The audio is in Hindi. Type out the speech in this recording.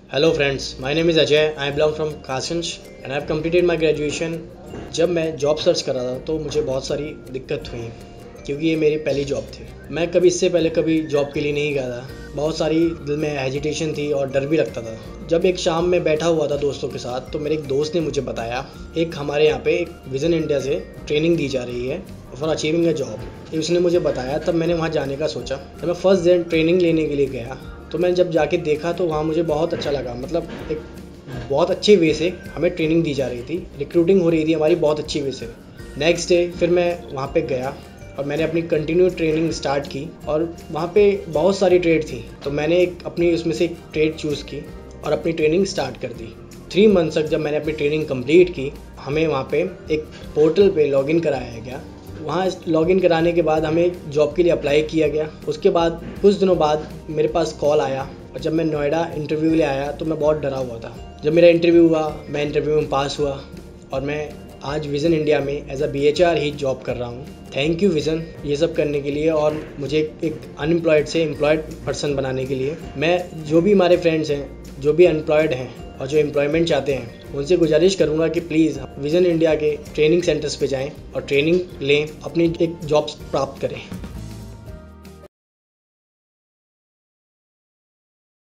Hello friends, my name is Ajay. I belong from Kasanj and I have completed my graduation. जब मैं जॉब सर्च कर रहा था तो मुझे बहुत सारी दिक्कत हुई क्योंकि ये मेरी पहली जॉब थी। मैं कभी इससे पहले कभी जॉब के लिए नहीं गया था। बहुत सारी दिल में हेजिटेशन थी और डर भी लगता था। जब एक शाम में बैठा हुआ था दोस्तों के साथ तो मेरे एक दोस्त ने मुझे बताया एक हमारे यहाँ पे एक विज़न इंडिया से ट्रेनिंग दी जा रही है फॉर अचीविंग अ जॉब। उसने मुझे बताया तब मैंने वहाँ जाने का सोचा। जब मैं फर्स्ट दिन ट्रेनिंग लेने के लिए गया तो मैं जब जाके देखा तो वहाँ मुझे बहुत अच्छा लगा। मतलब एक बहुत अच्छे वे से हमें ट्रेनिंग दी जा रही थी, रिक्रूटिंग हो रही थी हमारी बहुत अच्छी वे से। नेक्स्ट डे फिर मैं वहाँ पे गया और मैंने अपनी कंटिन्यू ट्रेनिंग स्टार्ट की और वहाँ पे बहुत सारी ट्रेड थी तो मैंने अपनी उसमें से एक ट्रेड चूज़ की और अपनी ट्रेनिंग स्टार्ट कर दी। 3 मंथ्स तक जब मैंने अपनी ट्रेनिंग कंप्लीट की हमें वहाँ पे एक पोर्टल पे लॉगिन कराया गया। वहाँ लॉगिन कराने के बाद हमें जॉब के लिए अप्लाई किया गया। उसके बाद कुछ दिनों बाद मेरे पास कॉल आया और जब मैं नोएडा इंटरव्यू के लिए आया तो मैं बहुत डरा हुआ था। जब मेरा इंटरव्यू हुआ मैं इंटरव्यू में पास हुआ और मैं आज विज़न इंडिया में एज अ BHR ही जॉब कर रहा हूँ। थैंक यू विज़न ये सब करने के लिए और मुझे एक अनएम्प्लॉयड से एम्प्लॉयड पर्सन बनाने के लिए। मैं जो भी हमारे फ्रेंड्स हैं जो भी अनएम्प्लॉयड हैं और जो एम्प्लॉयमेंट चाहते हैं उनसे गुजारिश करूँगा कि प्लीज़ विज़न इंडिया के ट्रेनिंग सेंटर्स पे जाएं और ट्रेनिंग लें, अपनी एक जॉब्स प्राप्त करें।